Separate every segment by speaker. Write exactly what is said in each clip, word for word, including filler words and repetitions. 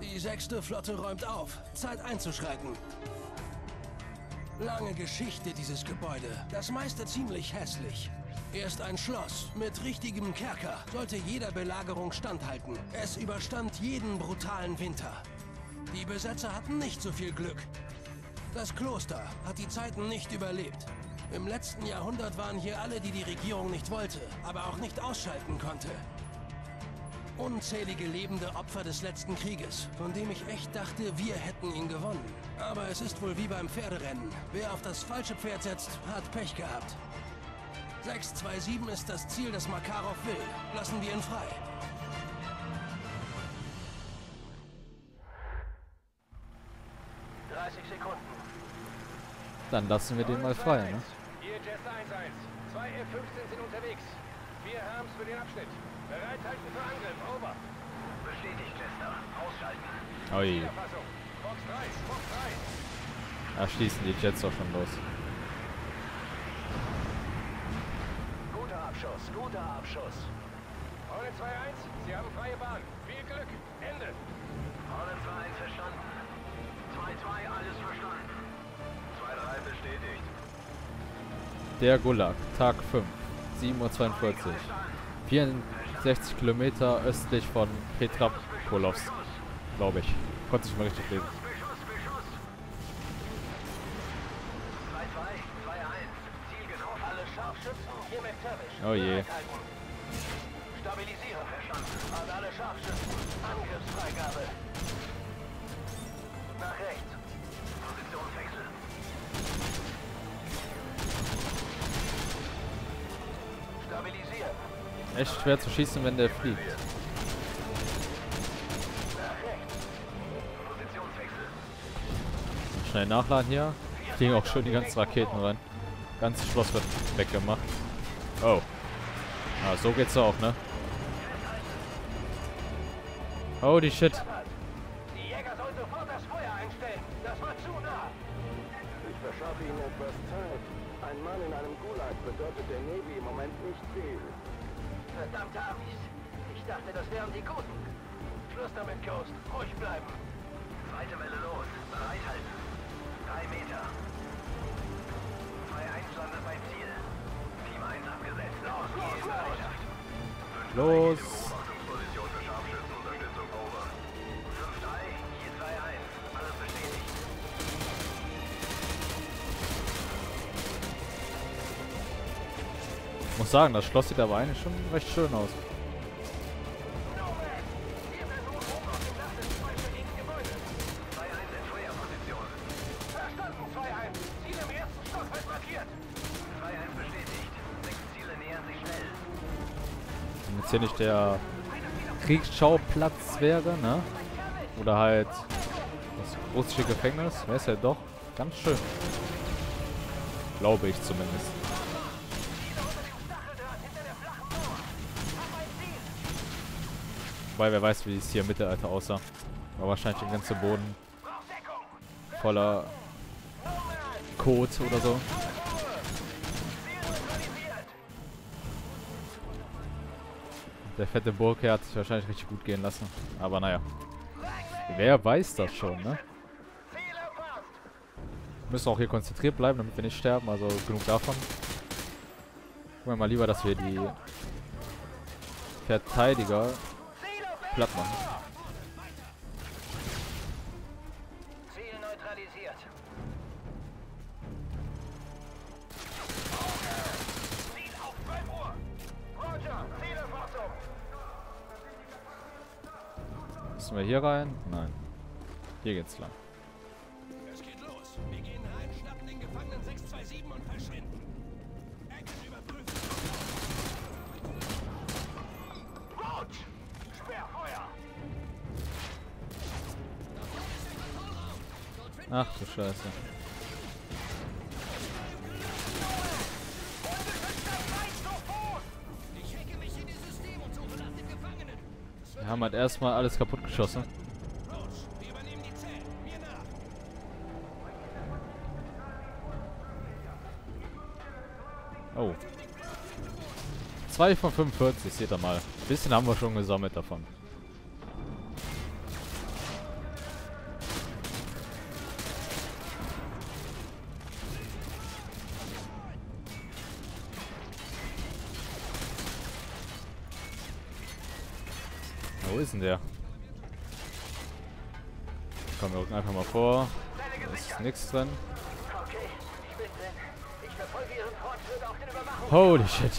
Speaker 1: Die sechste Flotte räumt auf. Zeit einzuschreiten. Lange Geschichte, dieses Gebäude. Das meiste ziemlich hässlich. Erst ein Schloss mit richtigem Kerker sollte jeder Belagerung standhalten. Es überstand jeden brutalen Winter. Die Besetzer hatten nicht so viel Glück. Das Kloster hat die Zeiten nicht überlebt. Im letzten Jahrhundert waren hier alle, die die Regierung nicht wollte, aber auch nicht ausschalten konnte. Unzählige lebende Opfer des letzten Krieges, von dem ich echt dachte, wir hätten ihn gewonnen. Aber es ist wohl wie beim Pferderennen. Wer auf das falsche Pferd setzt, hat Pech gehabt. sechs zwei sieben ist das Ziel, das Makarov will. Lassen wir ihn frei. dreißig Sekunden.
Speaker 2: Dann lassen wir den mal frei, ne?
Speaker 3: Hier Jester eins eins. Zwei F fünfzehn sind unterwegs. Wir haben's für den Abschnitt. Bereithalten für Angriff. Over.
Speaker 4: Bestätigt, Jester. Ausschalten.
Speaker 2: Ui.
Speaker 3: Fassung. Fox drei. Fox drei.
Speaker 2: Da schießen die Jets doch schon los.
Speaker 4: Guter Abschuss. Guter Abschuss.
Speaker 3: Hornet zwei eins. Sie haben freie Bahn. Viel Glück. Ende.
Speaker 4: Hornet zwei eins verstanden. zwei zwei, alles verstanden. zwei drei bestätigt.
Speaker 2: Der Gulag, Tag fünf, sieben Uhr zweiundvierzig. vierundsechzig Kilometer östlich von Petrapolovsk, glaube ich. Konnte ich mal richtig lesen.
Speaker 4: Beschuss, Beschuss. zwei zwei, zwei eins. Ziel getroffen.
Speaker 3: Alle Scharfschützen hier McTavish.
Speaker 2: Oh je.
Speaker 3: Stabilisieren. Verstanden. An alle Scharfschützen. Angriffsfreigabe. Nach rechts.
Speaker 4: Positionswechsel.
Speaker 3: Stabilisieren.
Speaker 2: Echt schwer zu schießen, wenn der fliegt.
Speaker 3: Nach rechts.
Speaker 4: Positionswechsel.
Speaker 2: Schnell nachladen hier. Fliegen auch schön die ganzen Raketen rein. Ganzes Schloss wird weggemacht. Oh. Ah, so geht's auch, ne? Holy shit.
Speaker 3: Die Jäger sollen sofort das Feuer einstellen. Das war zu nah.
Speaker 5: Ich verschaffe Ihnen etwas Zeit. Ein Mann in einem Gulag bedeutet der Navy im Moment nicht viel.
Speaker 3: Verdammte Amis. Ich dachte, das wären die Guten. Schluss damit, Ghost. Ruhig bleiben.
Speaker 4: Zweite Welle los. Bereithalten. Drei Meter. zwei eins landet beim Ziel. Team eins abgesetzt. Los, los, Bereitschaft.
Speaker 2: Los.
Speaker 4: Beobachtungsposition für Scharfschützenunterstützung. Over. fünf drei, hier zwei eins. Alles bestätigt.
Speaker 2: Ich muss sagen, das Schloss sieht aber eigentlich schon recht schön aus.
Speaker 4: zwei eins in Feuerposition.
Speaker 3: Verstanden, zwei eins. Ziel im ersten Stock wird markiert.
Speaker 4: zwei eins bestätigt. Sechs Ziele nähern sich schnell.
Speaker 2: Wenn jetzt hier nicht der Kriegsschauplatz wäre, ne? Oder halt das russische Gefängnis, wäre es ja doch ganz schön. Glaube ich zumindest. Wobei, wer weiß, wie es hier im Mittelalter aussah. War wahrscheinlich der ganze Boden voller Kot oder so. Der fette Burke hat sich wahrscheinlich richtig gut gehen lassen. Aber naja. Wer weiß das schon, ne? Wir müssen auch hier konzentriert bleiben, damit wir nicht sterben. Also genug davon. Gucken wir mal lieber, dass wir die Verteidiger platt machen.
Speaker 3: Ziel neutralisiert. Ziel auf zwölf Uhr. Roger, Zielerfassung.
Speaker 2: Müssen wir hier rein? Nein. Hier geht's lang.
Speaker 1: Es geht los. Wir gehen rein, schnappen den Gefangenen sechs zwei sieben und verschwinden. Action überprüfen.
Speaker 3: Roach! Sperrfeuer!
Speaker 2: Ach du Scheiße.
Speaker 1: Ich hacke mich in ihr System und suche nach den Gefangenen.
Speaker 2: Wir haben halt erstmal alles kaputt geschossen.
Speaker 1: Roach, wir übernehmen die Zellen. Mir nach.
Speaker 2: Oh. zwei von fünfundvierzig, seht ihr mal. Ein bisschen haben wir schon gesammelt davon. ist denn der? Komm, wir rücken einfach mal vor. Da ist nichts drin.
Speaker 4: Okay, ich bin drin. Ich verfolge Ihren Fortschritt auf den Überwachung.
Speaker 2: Holy shit.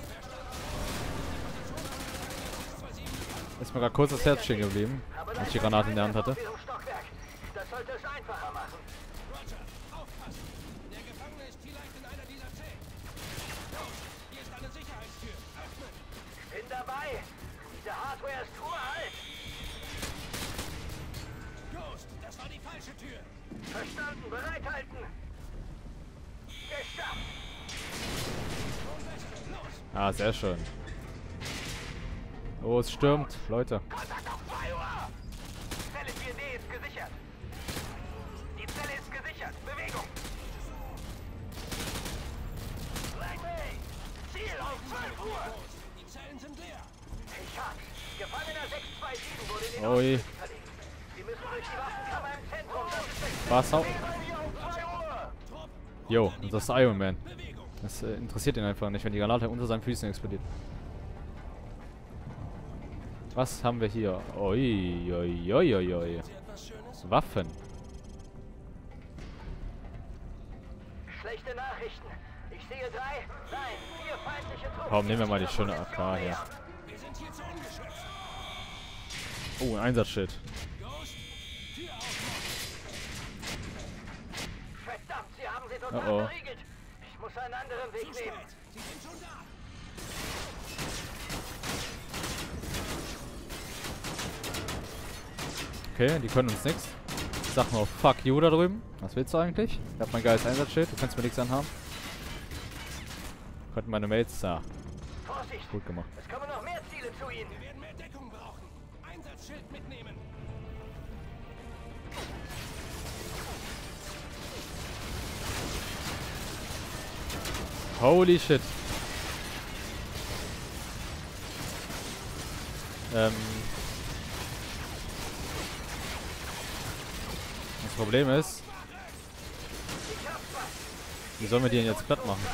Speaker 2: Ist mir gerade kurz das Herz stehen geblieben, als ich die Granate in der Hand hatte.
Speaker 4: Das sollte es einfacher machen.
Speaker 1: Roger, aufpassen. Der Gefangene ist vielleicht in einer dieser Zellen. Los, hier ist eine Sicherheitstür. Öffnen.
Speaker 4: Bin dabei. Diese Hardware ist uralt.
Speaker 1: Ghost, das war die falsche Tür.
Speaker 4: Verstanden, bereithalten. Geschafft.
Speaker 1: Los.
Speaker 2: Ah, sehr schön. Oh, es stürmt. Leute.
Speaker 4: Kontakt auf zwei Uhr. Zelle vier D ist gesichert. Die Zelle ist gesichert. Bewegung. Langley. Ziel auf zwölf Uhr.
Speaker 1: Die Zellen sind leer.
Speaker 4: Ich hab's. Gefangener sechs zwei sieben wurde in den
Speaker 2: Ui.
Speaker 4: Ausflug verlegt. Sie müssen durch die Waffenkammer im Zentrum. Das ist der
Speaker 2: Was auch?
Speaker 4: Ziel auf zwei Uhr.
Speaker 2: Jo, das ist Iron Man. Das äh, interessiert ihn einfach nicht, wenn die Granate unter seinen Füßen explodiert. Was haben wir hier? Ui, ui, ui, ui, ui.
Speaker 1: Sie etwas Schönes?
Speaker 2: Waffen.
Speaker 4: Schlechte Nachrichten. Ich sehe drei, nein, vier feindliche Truppen.
Speaker 2: Komm, nehmen wir mal die schöne A K her.
Speaker 1: Wir sind hier zu ungeschützt.
Speaker 2: Oh, ein Einsatzschild.
Speaker 1: Ghost, Tür aufmachen.
Speaker 4: Verdammt, sie haben sie total
Speaker 2: Oh oh.
Speaker 4: verriegelt. Ich muss einen anderen Weg
Speaker 1: Zu
Speaker 4: nehmen.
Speaker 1: spät. Sie sind schon da.
Speaker 2: Okay, die können uns nichts. Ich sag nur fuck you da drüben. Was willst du eigentlich? Ich hab mein geiles Einsatzschild, du kannst mir nichts anhaben. Könnten meine Mates. Da.
Speaker 4: Vorsicht,
Speaker 2: Gut gemacht.
Speaker 4: es kommen noch mehr Ziele zu Ihnen.
Speaker 1: Wir werden mehr Deckung brauchen. Einsatzschild mitnehmen.
Speaker 2: Holy shit. Ähm. Das Problem ist, wie sollen wir die denn jetzt platt machen?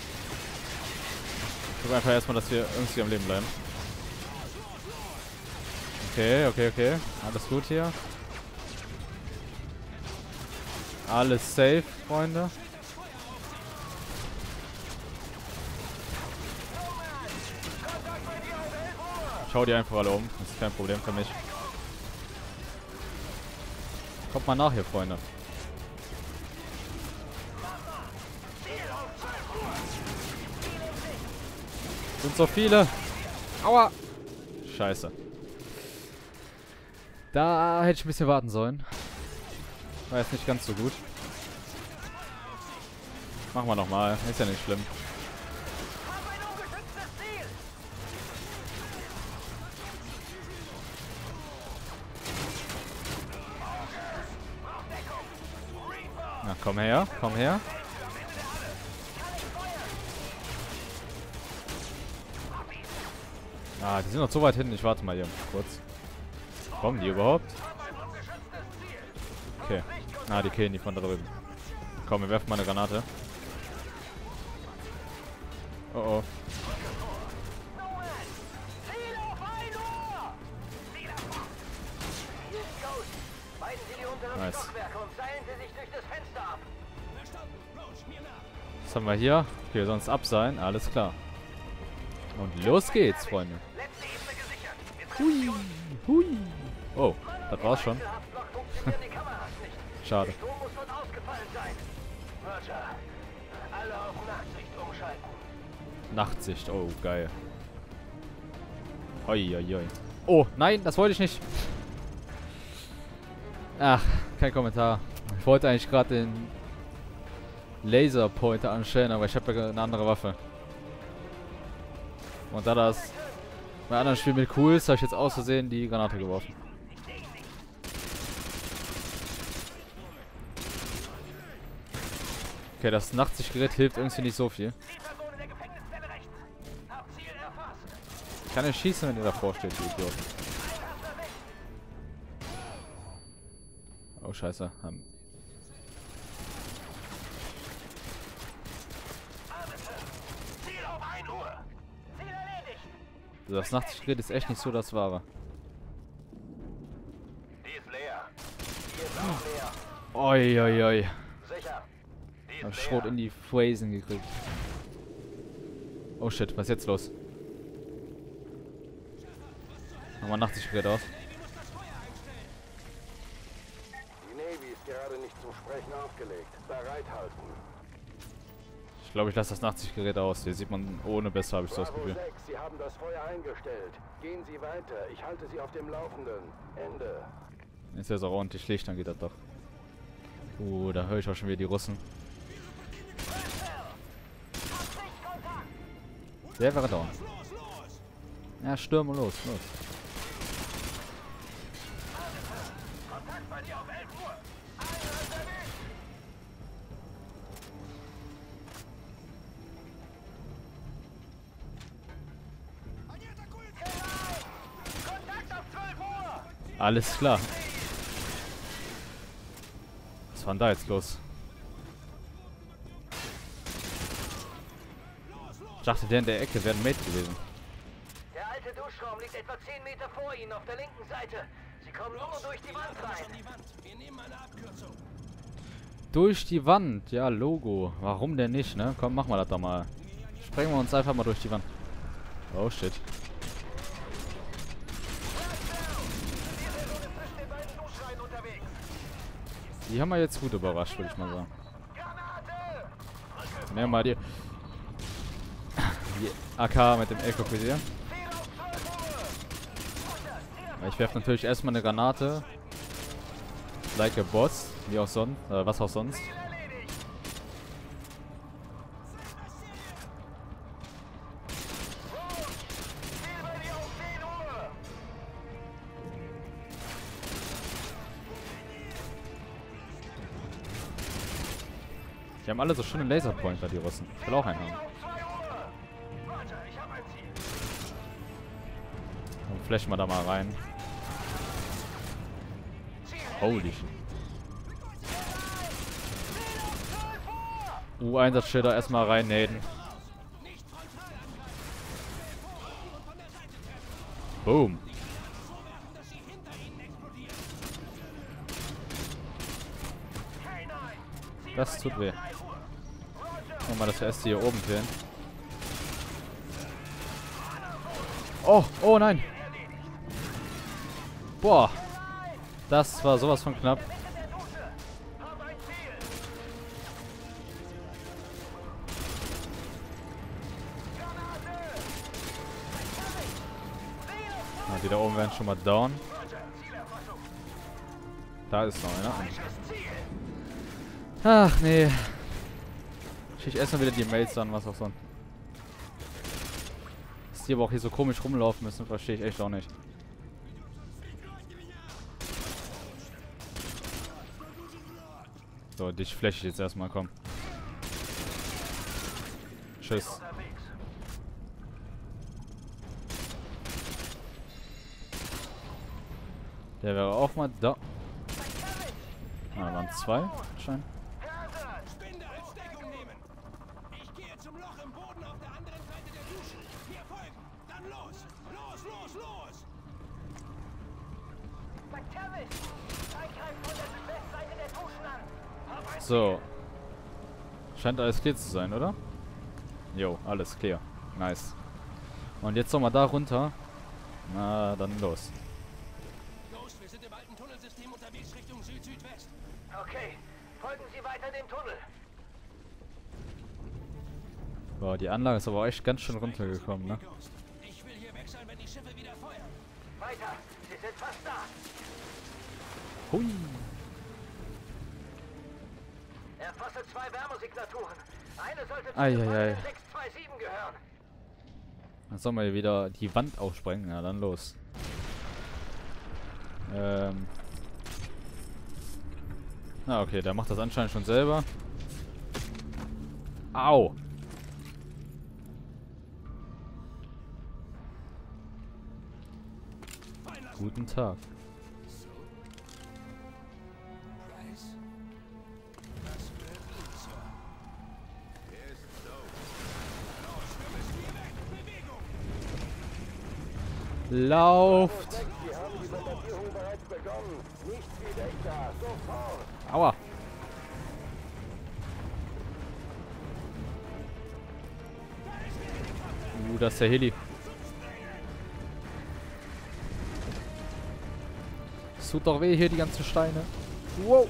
Speaker 2: Ich gucke einfach erstmal, dass wir irgendwie am Leben bleiben. Okay, okay, okay. Alles gut hier. Alles safe, Freunde. Schau die einfach alle um. Das ist kein Problem für mich. Kommt mal nach hier, Freunde. Sind so viele. Aua. Scheiße. Da hätte ich ein bisschen warten sollen. War jetzt nicht ganz so gut. Machen wir nochmal. Ist ja nicht schlimm.
Speaker 4: Hab ein ungeschütztes Ziel.
Speaker 2: Na, komm her. Komm her. Ah, die sind noch so weit hinten. Ich warte mal hier kurz. Kommen die überhaupt? Okay. Ah, die killen die von da drüben. Komm, wir werfen mal eine Granate. Oh oh.
Speaker 4: Ziel auf ein Uhr. Hier ist Ghost. Meiden Sie die unteren
Speaker 2: Nice.
Speaker 4: Stockwerke und seilen Sie sich durch das Fenster ab.
Speaker 1: Verstanden. Roach, mir nach.
Speaker 2: Was haben wir hier? Okay, sonst ab sein. Alles klar. Und los geht's, Freunde.
Speaker 4: Letzte Ebene gesichert. Wir treffen
Speaker 2: Hui. Hui. Oh, das war's schon.
Speaker 4: Haftblock funktionieren die Kameras nicht.
Speaker 2: Schade.
Speaker 4: Der Strom muss dort ausgefallen sein. Roger. Alle auf Nachtsicht umschalten.
Speaker 2: Nachtsicht. Oh, geil. Hoi, hoi, hoi. Oh, nein, das wollte ich nicht. Ach, kein Kommentar. Ich wollte eigentlich gerade den Laserpointer anstellen, aber ich habe ja eine andere Waffe. Und da das bei anderen Spielen mit cool ist, habe ich jetzt aus Versehen die Granate geworfen. Okay, das Nachtsichtgerät hilft irgendwie nicht so viel.
Speaker 4: Die Person in der Gefängniszelle rechts. Hab Ziel erfasst.
Speaker 2: Ich kann nicht schießen, wenn ihr davor steht, die Idioten. Oh, scheiße. Haben.
Speaker 4: Ziel auf ein Uhr. Ziel erledigt.
Speaker 2: Das Nachtsichtgerät ist echt nicht so das Wahre.
Speaker 4: ist leer. Die ist auch leer.
Speaker 2: Oi, oi, oi.
Speaker 4: Sicher. Die
Speaker 2: Hab
Speaker 4: ist
Speaker 2: Schrot
Speaker 4: leer.
Speaker 2: in die Phrasen gekriegt. Oh shit, was ist jetzt los? Machen wir Nachtsichtgerät aus.
Speaker 5: Die Navy ist gerade nicht zum Sprechen aufgelegt. Bereithalten.
Speaker 2: Ich glaube, ich lasse das Nachtsichtgerät aus. Hier sieht man ohne besser, habe ich so das
Speaker 5: Bravo
Speaker 2: Gefühl.
Speaker 5: sechs, Sie haben das Feuer eingestellt. Gehen Sie weiter. Ich halte Sie auf dem Laufenden. Ende.
Speaker 2: Ist ja so ordentlich Licht, dann geht das doch. Uh, da höre ich auch schon wieder die Russen. Der wäre down. Ja, stürmen los, los.
Speaker 4: Kontakt bei dir auf elf Uhr. Kontakt auf zwölf Uhr.
Speaker 2: Alles klar. Was war denn da jetzt los? Ich dachte, der in der Ecke wäre ein Mate gewesen.
Speaker 4: Der alte Duschraum liegt etwa zehn Meter vor Ihnen auf der linken Seite. Sie kommen nur durch die Wand rein.
Speaker 1: An die Wand. Wir nehmen eine Abkürzung.
Speaker 2: Durch die Wand. Ja, Logo. Warum denn nicht, ne? Komm, machen wir das doch mal. Sprengen wir uns einfach mal durch die Wand. Oh, shit.
Speaker 4: Zwischen den beiden Duschreihen unterwegs.
Speaker 2: Die haben wir jetzt gut überrascht, würde ich mal sagen.
Speaker 4: Granate!
Speaker 2: Nehmen wir mal die... Die A K mit dem L K P D. Ich werfe natürlich erstmal eine Granate. Like a Boss. Wie auch sonst. Äh, was auch sonst. Die haben alle so schöne Laserpointer, die Russen. Ich will auch einen haben. Und flashen wir da mal rein. Holy shit. Uh, Einsatzschilder erstmal reinnähen. Boom. Das tut weh. Guck mal, dass wir erst hier oben fehlen. Oh, oh nein. Boah. Das war sowas von knapp. Ah, die da oben werden schon mal down. Da ist noch einer. Ach nee. Ich erstmal wieder die Mails an, was auch sonst. Dass die aber auch hier so komisch rumlaufen müssen, verstehe ich echt auch nicht. So, dich fläche ich jetzt erstmal, komm. Tschüss. Der wäre auch mal da. Ah, da waren zwei, scheint.
Speaker 1: Spinde als Deckung nehmen. Ich gehe zum Loch im Boden auf der anderen Seite der Duschen. Mir folgen. Dann los. Los, los, los.
Speaker 2: So. Scheint alles clear zu sein, oder? Jo, alles clear. Nice. Und jetzt nochmal da runter. Na, dann los.
Speaker 1: Los, wir sind im alten Tunnelsystem unterwegs Richtung Süd-Südwest.
Speaker 4: Okay, folgen Sie weiter dem Tunnel.
Speaker 2: Boah, die Anlage ist aber echt ganz schön runtergekommen, ne?
Speaker 1: Ich will hier weg sein, wenn die Schiffe wieder feuern.
Speaker 4: Weiter, Sie sind fast da.
Speaker 2: Hui.
Speaker 4: Erfasse zwei Wärmesignaturen. Eine sollte zu
Speaker 2: Eieiei.
Speaker 4: sechs zwei sieben gehören.
Speaker 2: Dann sollen wir hier wieder die Wand aufsprengen. Ja, dann los. Ähm. Na, okay, der macht das anscheinend schon selber. Au! Guten Tag. Lauft!
Speaker 5: Sie haben die Bombardierung bereits erst begonnen. Nichts wie weg da. Sofort.
Speaker 2: Aua. Uh, das ist der Heli. Es tut doch weh hier, die ganzen Steine. Wow.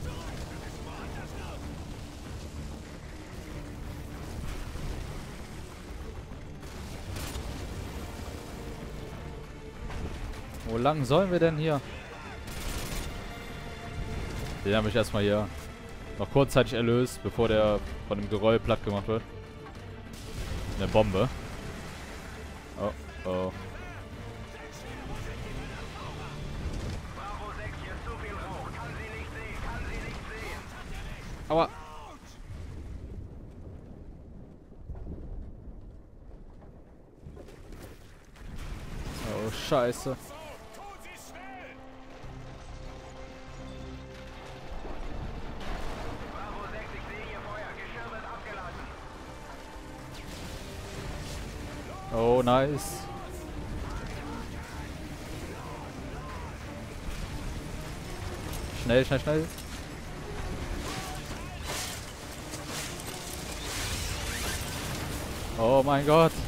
Speaker 2: Wo lang sollen wir denn hier? Den habe ich erstmal hier noch kurzzeitig erlöst, bevor der von dem Geröll platt gemacht wird. Eine Bombe. Oh, oh.
Speaker 4: Bravo sechs, hier ist zu viel Rauch. Kann sie nicht sehen, kann sie nicht sehen.
Speaker 2: Aua. Oh, Scheiße.
Speaker 4: Bravo sechs, ich sehe hier Feuer. Geschirr wird abgelassen.
Speaker 2: Oh, nice. Schnell, schnell, schnell. Oh mein Gott.